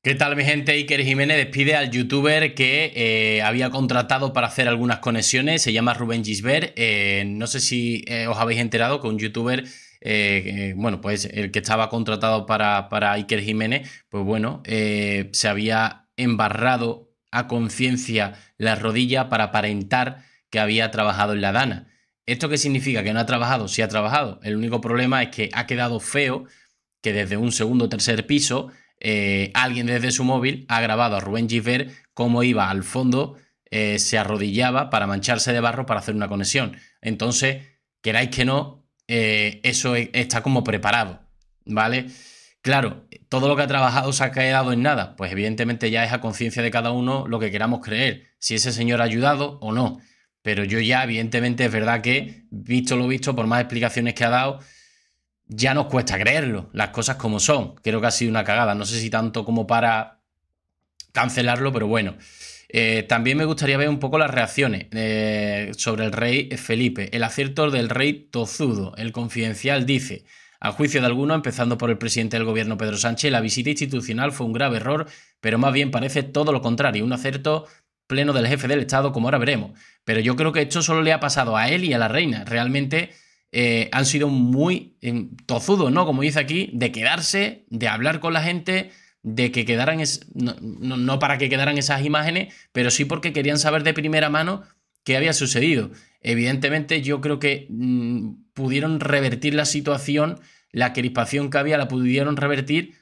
¿Qué tal, mi gente? Iker Jiménez despide al youtuber que había contratado para hacer algunas conexiones. Se llama Rubén Gisbert. No sé si os habéis enterado que un youtuber, bueno, pues el que estaba contratado para Iker Jiménez, pues bueno, se había embarrado a conciencia la rodilla para aparentar que había trabajado en la Dana. ¿Esto qué significa? ¿Que no ha trabajado? Sí ha trabajado. El único problema es que ha quedado feo que desde un segundo o tercer piso alguien desde su móvil ha grabado a Rubén Gisbert cómo iba al fondo, se arrodillaba para mancharse de barro para hacer una conexión. Entonces, queráis que no, eso está como preparado, ¿vale? Claro, todo lo que ha trabajado se ha quedado en nada. Pues evidentemente ya es a conciencia de cada uno lo que queramos creer, si ese señor ha ayudado o no. Pero yo ya, evidentemente, es verdad que, visto lo visto, por más explicaciones que ha dado, ya nos cuesta creerlo, las cosas como son. Creo que ha sido una cagada, no sé si tanto como para cancelarlo, pero bueno. También me gustaría ver un poco las reacciones sobre el rey Felipe. El acierto del rey tozudo. El Confidencial dice: a juicio de algunos, empezando por el presidente del gobierno Pedro Sánchez, la visita institucional fue un grave error, pero más bien parece todo lo contrario, un acierto pleno del jefe del Estado, como ahora veremos. Pero yo creo que esto solo le ha pasado a él y a la reina. Realmente han sido muy tozudos, ¿no? Como dice aquí, de quedarse, de hablar con la gente, de que quedaran, no para que quedaran esas imágenes, pero sí porque querían saber de primera mano qué había sucedido. Evidentemente, yo creo que pudieron revertir la situación, la crispación que había la pudieron revertir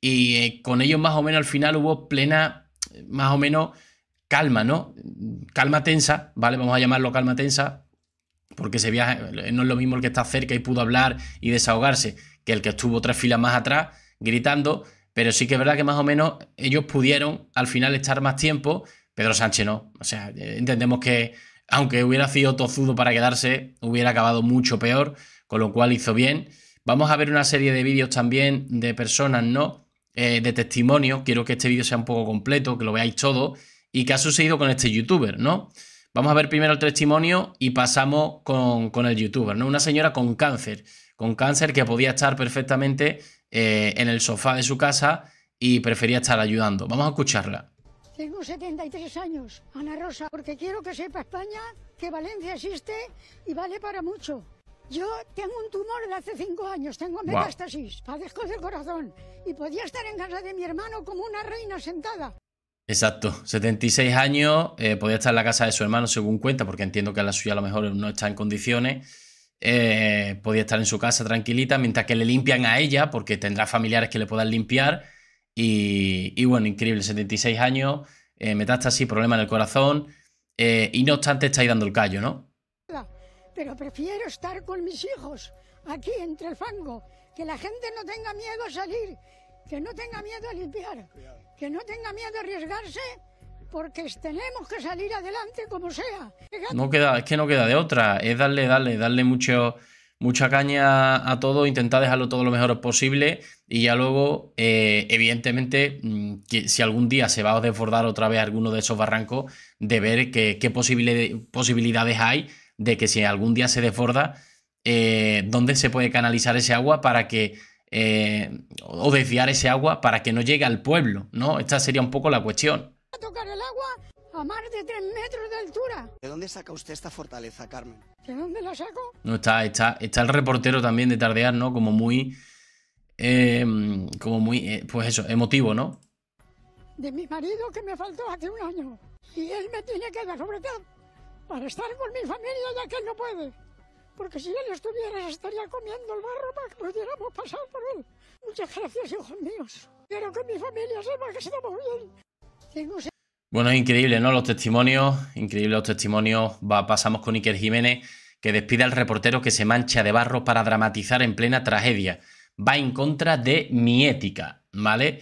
y con ellos más o menos al final hubo plena, más o menos, calma, ¿no? Calma tensa, ¿vale? Vamos a llamarlo calma tensa, porque ese viaje no es lo mismo el que está cerca y pudo hablar y desahogarse que el que estuvo 3 filas más atrás gritando, pero sí que es verdad que más o menos ellos pudieron al final estar más tiempo, Pedro Sánchez no. O sea, entendemos que aunque hubiera sido tozudo para quedarse, hubiera acabado mucho peor, con lo cual hizo bien. Vamos a ver una serie de vídeos también de personas, ¿no? De testimonio. Quiero que este vídeo sea un poco completo, que lo veáis todo y qué ha sucedido con este youtuber, ¿no? Vamos a ver primero el testimonio y pasamos con el youtuber, ¿no? Una señora con cáncer que podía estar perfectamente en el sofá de su casa y prefería estar ayudando. Vamos a escucharla. Tengo 73 años, Ana Rosa, porque quiero que sepa España que Valencia existe y vale para mucho. Yo tengo un tumor de hace 5 años, tengo metástasis, padezco del corazón y podía estar en casa de mi hermano como una reina sentada. Exacto, 76 años, podía estar en la casa de su hermano según cuenta, porque entiendo que la suya a lo mejor no está en condiciones, podía estar en su casa tranquilita, mientras que le limpian a ella, porque tendrá familiares que le puedan limpiar, y bueno, increíble, 76 años, metástasis, problema en el corazón, y no obstante estáis dando el callo, ¿no? Pero prefiero estar con mis hijos, aquí entre el fango, que la gente no tenga miedo a salir, que no tenga miedo a limpiar, que no tenga miedo a arriesgarse, porque tenemos que salir adelante como sea. No queda, es que no queda de otra, es darle mucha caña a todo, intentar dejarlo todo lo mejor posible y ya luego, evidentemente, que si algún día se va a desbordar otra vez alguno de esos barrancos, de ver qué posibilidades hay de que si algún día se desborda, dónde se puede canalizar ese agua para que o desviar ese agua para que no llegue al pueblo, ¿no? Esta sería un poco la cuestión. A tocar el agua a más de 3 metros de altura. ¿De dónde saca usted esta fortaleza, Carmen? ¿De dónde la saco? No, está el reportero también de Tardear, ¿no? Como muy, pues eso, emotivo, ¿no? De mi marido que me faltó hace un año. Y él me tiene que dar sobre todo para estar con mi familia ya que él no puede. Porque si él estuviera, se estaría comiendo el barro para que pudiéramos pasar por él. Muchas gracias, hijos míos. Quiero que mi familia sepa que estamos bien. Bueno, es increíble, ¿no? Los testimonios, increíbles los testimonios. Pasamos con Iker Jiménez, que despide al reportero que se mancha de barro para dramatizar en plena tragedia. Va en contra de mi ética, ¿vale?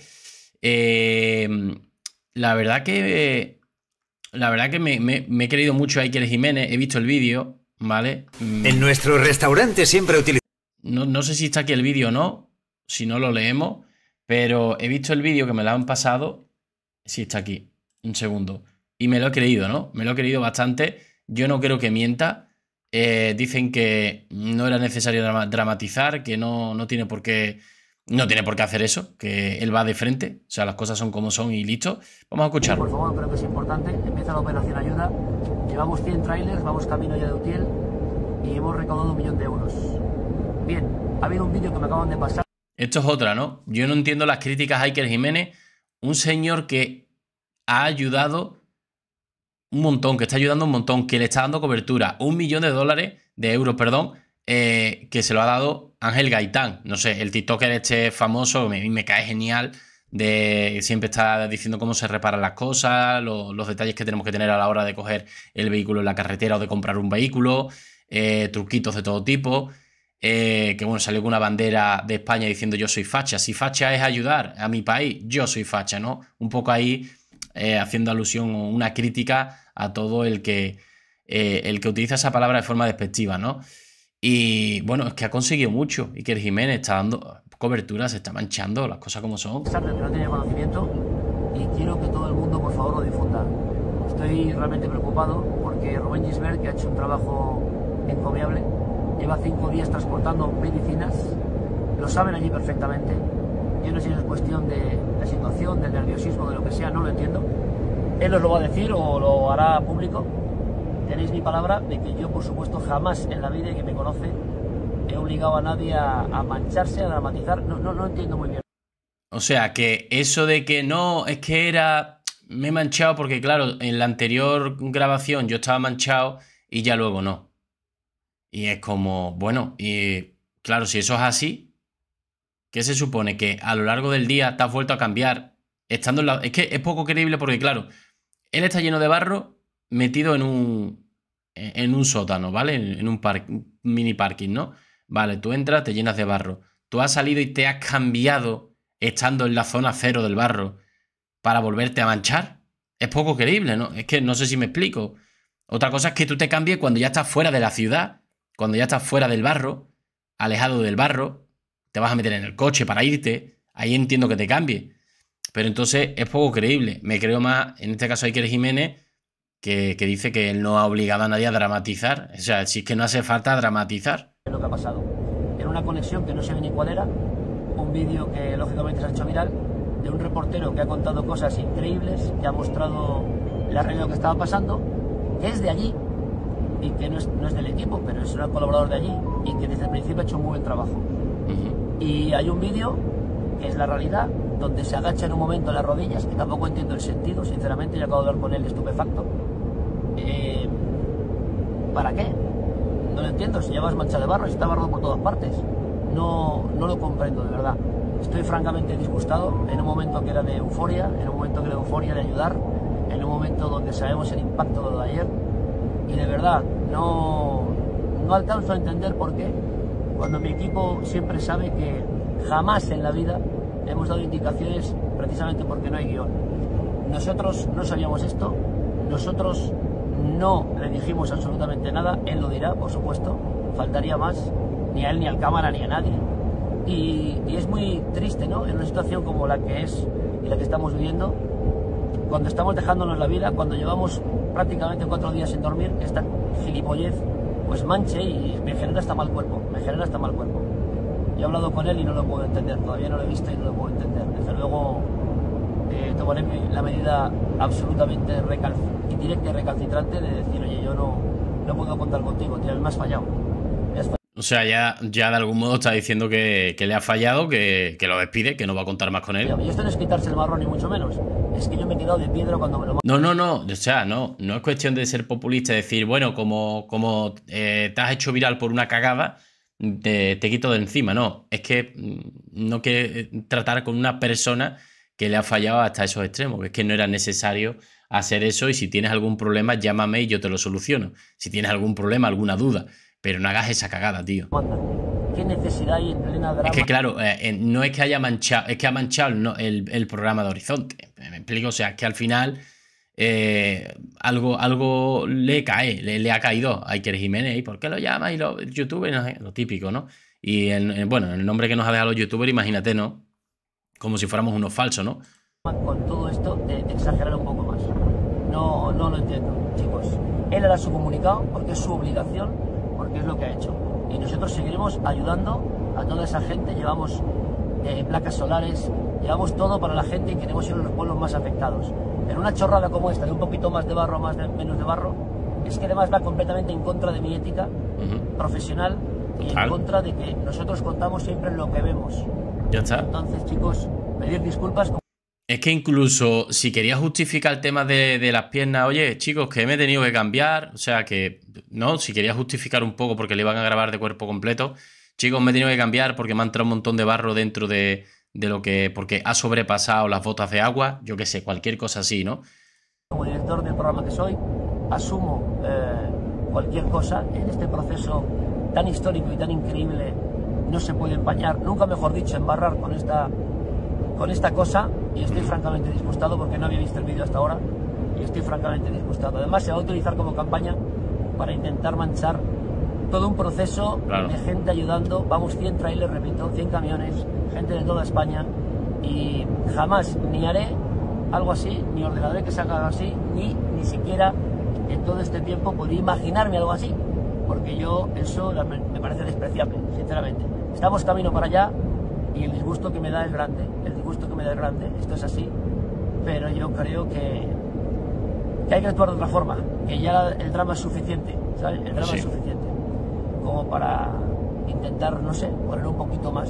La verdad que me he querido mucho a Iker Jiménez, he visto el vídeo, ¿vale? En nuestro restaurante siempre utilizamos... No sé si está aquí el vídeo o no, si no lo leemos, pero he visto el vídeo que me lo han pasado. Sí, está aquí, un segundo. Y me lo he creído, ¿no? Me lo he creído bastante. Yo no creo que mienta. Dicen que no era necesario dramatizar, que no tiene por qué No tiene por qué hacer eso, que él va de frente, o sea, las cosas son como son y listo. Vamos a escucharlo. Por favor, creo que es importante. Empieza la operación Ayuda. Llevamos 100 trailers, vamos camino ya de Utiel y hemos recaudado 1 millón de euros. Bien, ha habido un vídeo que me acaban de pasar. Esto es otra, ¿no? Yo no entiendo las críticas a Iker Jiménez, un señor que ha ayudado un montón, que está ayudando un montón, que le está dando cobertura, $1 millón de euros, perdón, que se lo ha dado Ángel Gaitán. No sé, el TikToker este famoso, me cae genial, siempre está diciendo cómo se reparan las cosas, los detalles que tenemos que tener a la hora de coger el vehículo en la carretera o de comprar un vehículo, truquitos de todo tipo. Que bueno, salió con una bandera de España diciendo yo soy facha. Si facha es ayudar a mi país, yo soy facha, ¿no? Un poco ahí haciendo alusión o una crítica a todo el que utiliza esa palabra de forma despectiva, ¿no? Y bueno, es que ha conseguido mucho. Iker Jiménez está dando cobertura, se está manchando, las cosas como son. Que no tiene conocimiento y quiero que todo el mundo por favor lo difunda. Estoy realmente preocupado porque Rubén Gisbert, que ha hecho un trabajo encomiable, lleva 5 días transportando medicinas, lo saben allí perfectamente. Yo no sé si es cuestión de la situación, del nerviosismo, de lo que sea, no lo entiendo. Él os lo va a decir o lo hará público. Tenéis mi palabra de que yo, por supuesto, jamás en la vida, que me conoce, he obligado a nadie a mancharse, a dramatizar. No entiendo muy bien. O sea, que eso de que no, es que me he manchado porque, claro, en la anterior grabación yo estaba manchado y ya luego no. Y es como, bueno, y claro, si eso es así, ¿qué se supone? Que a lo largo del día te has vuelto a cambiar estando en la... Es que es poco creíble porque, claro, él está lleno de barro metido en un sótano, ¿vale? En un mini parking, ¿no? Vale, tú entras, te llenas de barro. Tú has salido y te has cambiado estando en la zona cero del barro para volverte a manchar. Es poco creíble, ¿no? Es que no sé si me explico. Otra cosa es que tú te cambies cuando ya estás fuera de la ciudad, cuando ya estás fuera del barro, alejado del barro, te vas a meter en el coche para irte, ahí entiendo que te cambie. Pero entonces es poco creíble. Me creo más, en este caso, a Iker Jiménez, que dice que él no ha obligado a nadie a dramatizar. O sea, si es que no hace falta dramatizar. Lo que ha pasado. Era una conexión que no sé ni cuál era, un vídeo que lógicamente se ha hecho viral, de un reportero que ha contado cosas increíbles, que ha mostrado la realidad de lo que estaba pasando, que es de allí y que no es del equipo, pero es un colaborador de allí y que desde el principio ha hecho un muy buen trabajo. Y hay un vídeo que es la realidad, donde se agacha en un momento las rodillas, que tampoco entiendo el sentido, sinceramente, yo acabo de hablar con él estupefacto. ¿Para qué? No lo entiendo, si llevas mancha de barro, si está barro por todas partes. No lo comprendo, de verdad. Estoy francamente disgustado en un momento que era de euforia, de ayudar, en un momento donde sabemos el impacto de lo de ayer. Y de verdad, no alcanzo a entender por qué, cuando mi equipo siempre sabe que jamás en la vida hemos dado indicaciones precisamente porque no hay guión. Nosotros no sabíamos esto, nosotros no le dijimos absolutamente nada, él lo dirá, por supuesto, faltaría más, ni a él, ni al cámara, ni a nadie. Y es muy triste, ¿no? En una situación como la que es y la que estamos viviendo, cuando estamos dejándonos la vida, cuando llevamos prácticamente 4 días sin dormir, esta gilipollez pues manche y me genera hasta mal cuerpo, Yo he hablado con él y no lo puedo entender, todavía no lo he visto y no lo puedo entender. Desde luego tomaré la medida absolutamente indirecta y recalcitrante de decir, oye, yo no puedo contar contigo, tío, me has fallado. O sea, ya de algún modo está diciendo que le ha fallado, que lo despide, que no va a contar más con él. Y esto no es quitarse el marrón, ni mucho menos. Es que yo me he quedado de piedra cuando me lo... No. O sea, no es cuestión de ser populista y decir, bueno, como te has hecho viral por una cagada, te quito de encima. No, es que no quiere tratar con una persona que le ha fallado hasta esos extremos. Es que no era necesario hacer eso y si tienes algún problema, llámame y yo te lo soluciono. Si tienes algún problema, alguna duda. Pero no hagas esa cagada, tío. ¿Qué necesidad hay en plena drama? Es que claro, no es que haya manchado, es que ha manchado el programa de Horizonte. Me explico, o sea, es que al final algo le cae, le ha caído a Iker Jiménez. ¿Y por qué lo llama? Y los youtubers, lo típico, ¿no? Y bueno, el nombre que nos ha dejado los youtubers, imagínate, ¿no? Como si fuéramos unos falsos, ¿no? Con todo esto de exagerar un poco más. No lo entiendo, chicos. Él hará su comunicado porque es su obligación, porque es lo que ha hecho. Y nosotros seguiremos ayudando a toda esa gente. Llevamos placas solares, llevamos todo para la gente y queremos ir a los pueblos más afectados. Pero una chorrada como esta, de un poquito más de barro, menos de barro, es que además va completamente en contra de mi ética profesional y en contra de que nosotros contamos siempre lo que vemos. Ya está. Entonces, chicos, pedir disculpas. Es que incluso si quería justificar el tema de las piernas, oye, chicos, que me he tenido que cambiar, o sea que, no, si quería justificar un poco porque le iban a grabar de cuerpo completo, chicos, me he tenido que cambiar porque me ha entrado un montón de barro dentro de lo que, porque ha sobrepasado las botas de agua, yo qué sé, cualquier cosa así, ¿no? Como director del programa que soy, asumo cualquier cosa en este proceso tan histórico y tan increíble. No se puede empañar, nunca mejor dicho, embarrar con esta cosa, y estoy francamente disgustado porque no había visto el vídeo hasta ahora y estoy francamente disgustado. Además se va a utilizar como campaña para intentar manchar todo un proceso de gente ayudando. Vamos 100 trailers, repito, 100 camiones, gente de toda España, y jamás ni haré algo así, ni ordenaré que salga algo así, ni siquiera en todo este tiempo podría imaginarme algo así, porque yo eso me parece despreciable, sinceramente. Estamos camino para allá y el disgusto que me da es grande, esto es así, pero yo creo que hay que actuar de otra forma, que ya el drama es suficiente, ¿sabes? El drama es suficiente como para intentar, no sé, poner un poquito más.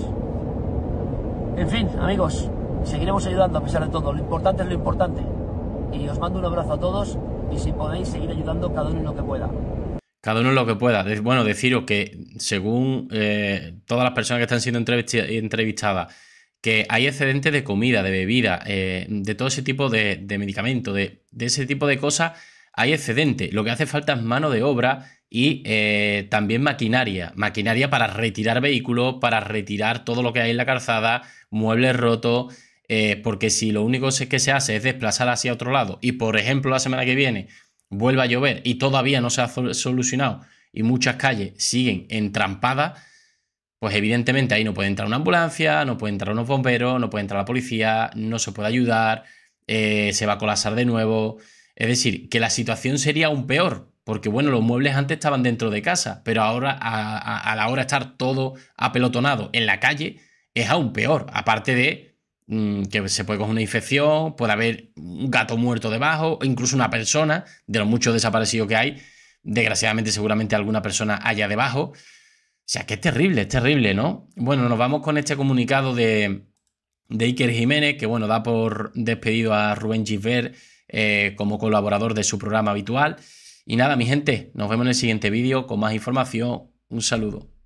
En fin, amigos, seguiremos ayudando a pesar de todo, lo importante es lo importante, y os mando un abrazo a todos, y si podéis seguir ayudando cada uno en lo que pueda. Cada uno en lo que pueda. Bueno, deciros que según todas las personas que están siendo entrevistadas, que hay excedente de comida, de bebida, de todo ese tipo de medicamentos, de ese tipo de cosas, hay excedente. Lo que hace falta es mano de obra y también maquinaria. Maquinaria para retirar vehículos, para retirar todo lo que hay en la calzada, muebles rotos, porque si lo único que se hace es desplazar hacia otro lado y, por ejemplo, la semana que viene vuelve a llover y todavía no se ha solucionado y muchas calles siguen entrampadas, pues evidentemente ahí no puede entrar una ambulancia, no puede entrar unos bomberos, no puede entrar la policía, no se puede ayudar, se va a colapsar de nuevo. Es decir, que la situación sería aún peor, porque bueno, los muebles antes estaban dentro de casa, pero ahora a la hora de estar todo apelotonado en la calle es aún peor, aparte de que se puede coger una infección, puede haber un gato muerto debajo, o incluso una persona, de los muchos desaparecidos que hay, desgraciadamente seguramente alguna persona haya debajo. O sea, que es terrible, ¿no? Bueno, nos vamos con este comunicado de Iker Jiménez, que bueno, da por despedido a Rubén Gisbert como colaborador de su programa habitual. Y nada, mi gente, nos vemos en el siguiente vídeo con más información. Un saludo.